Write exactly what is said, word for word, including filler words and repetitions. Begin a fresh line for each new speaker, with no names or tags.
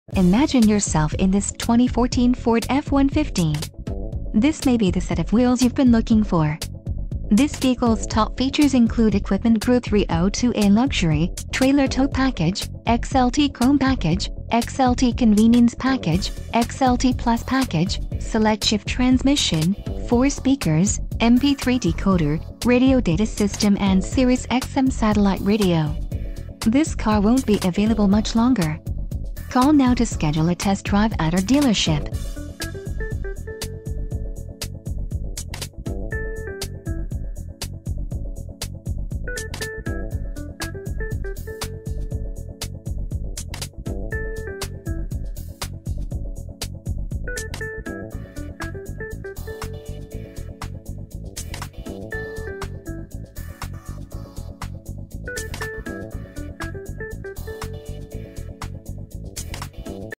Imagine yourself in this twenty fourteen Ford F one fifty. This may be the set of wheels you've been looking for. This vehicle's top features include Equipment Group three oh two A Luxury, Trailer Tow Package, X L T Chrome Package, X L T Convenience Package, X L T Plus Package, Select Shift Transmission, four speakers, M P three decoder, radio data system and Sirius X M satellite radio. This car won't be available much longer. Call now to schedule a test drive at our dealership.